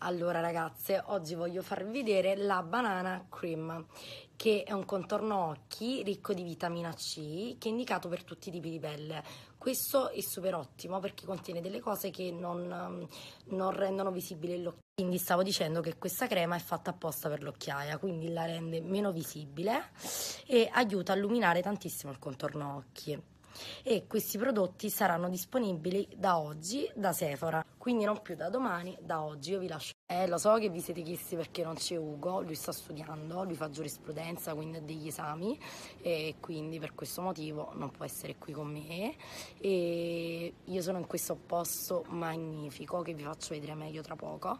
Allora ragazze, oggi voglio farvi vedere la banana cream, che è un contorno occhi ricco di vitamina C, che è indicato per tutti i tipi di pelle. Questo è super ottimo perché contiene delle cose che non rendono visibile l'occhio. Quindi stavo dicendo che questa crema è fatta apposta per l'occhiaia, quindi la rende meno visibile e aiuta a illuminare tantissimo il contorno occhi. E questi prodotti saranno disponibili da oggi da Sephora, quindi non più da domani, da oggi. Io vi lascio. Lo so che vi siete chiesti perché non c'è Ugo, lui sta studiando, lui fa giurisprudenza, quindi ha degli esami e quindi per questo motivo non può essere qui con me e io sono in questo posto magnifico che vi faccio vedere meglio tra poco.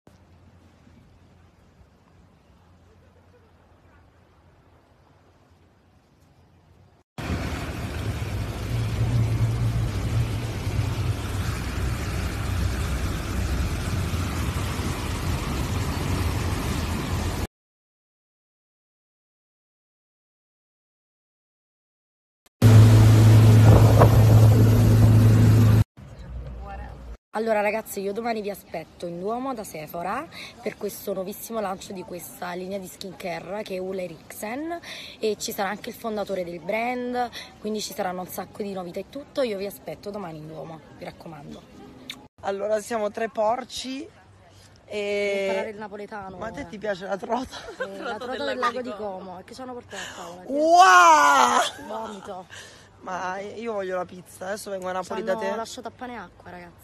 Allora ragazzi, io domani vi aspetto in Duomo da Sephora per questo nuovissimo lancio di questa linea di skincare che è Ole Eriksen e ci sarà anche il fondatore del brand, quindi ci saranno un sacco di novità e tutto. Io vi aspetto domani in Duomo, mi raccomando. Allora siamo tre porci Devi imparare e... il napoletano. Ma a te ti piace la trota? La trota del lago di Como, e che ci hanno portato a tavola? Wow! Vomito. Ma io voglio la pizza, adesso vengo a Ci Napoli da hanno te. lasciato a pane e acqua ragazzi.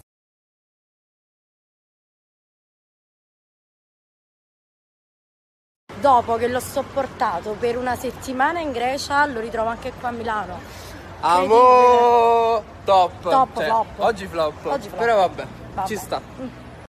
Dopo che l'ho sopportato per una settimana in Grecia, lo ritrovo anche qua a Milano. Amo top, Top, cioè, flop. oggi flop, Oggi flop. però vabbè, Vabbè. ci sta.